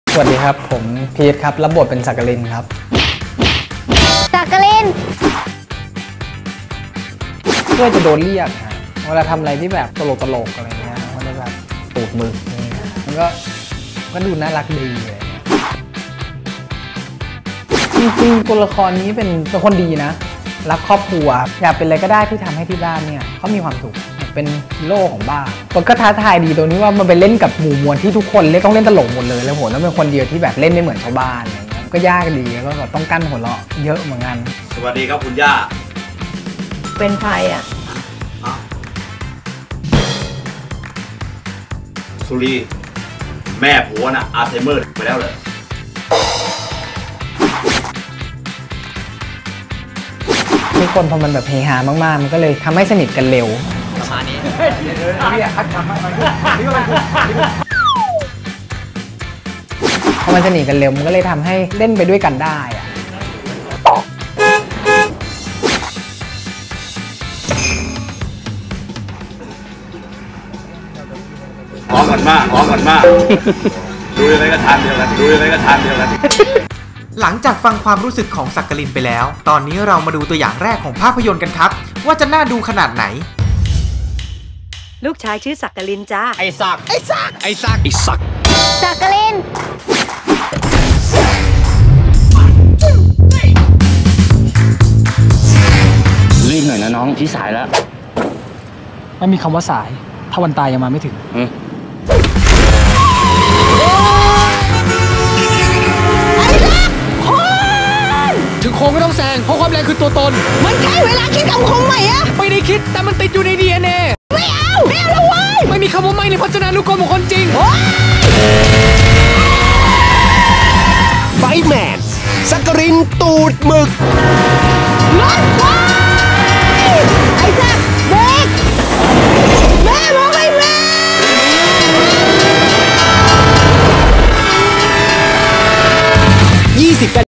สวัสดีครับผมพีทครับรับบทเป็นสักกลินครับสักกลินเพื่อจะโดนเรียกฮะเวลาทำอะไรที่แบบตลกอะไรเงี้ยมันจะแบบตูดมือมันก็ดูน่ารักดีเลยจริงๆตัวละครนี้เป็นคนดีนะรักครอบครัวอยากเป็นอะไรก็ได้ที่ทำให้ที่บ้านเนี่ยเขามีความสุขเป็นฮีโร่ของบ้านมันก็ท้าทายดีตรงนี้ว่ามันไปเล่นกับหมู่มวลที่ทุกคนต้องเล่นตลกหมดเลยแล้วผมแล้วเป็นคนเดียวที่แบบเล่นไม่เหมือนชาวบ้านอะไรเงี้ยก็ยากดีแล้วก็แบบต้องกั้นหัวเราะเยอะเหมือนกันสวัสดีครับคุณย่าเป็นใครอ่ะสุรีแม่ผัวน่ะอัลไซเมอร์ไปแล้วเหรอทุกคนพอมันแบบเฮฮามากๆมันก็เลยทำให้สนิทกันเร็วประมาณนี้พอมันสนิทกันเร็วมันก็เลยทำให้เล่นไปด้วยกันได้อะมองกันมากดูยังไงก็ทานเดียวกันหลังจากฟังความรู้สึกของสักกลินไปแล้วตอนนี้เรามาดูตัวอย่างแรกของภาพยนตร์กันครับว่าจะน่าดูขนาดไหนลูกชายชื่อสักกลินจ้าไอ้สักสักกลินรีบหน่อยนะน้องที่สายแล้วไม่มีคำว่าสายถ้าวันตายยังมาไม่ถึงถึงโค้งไม่ต้องแซงเพราะความแรงคือตัวตนมันใช่เวลาคิดคำคมใหม่อะไม่ได้คิดแต่มันติดอยู่ใน DNA ไม่เอาแล้วเว้ยไม่มีคำว่าไม่ในพจนานุกรมของคนจริงไบแมนสักกลินตูดหมึกรถไฟไอ้สักเบรกแม่บอกให้เบรก 20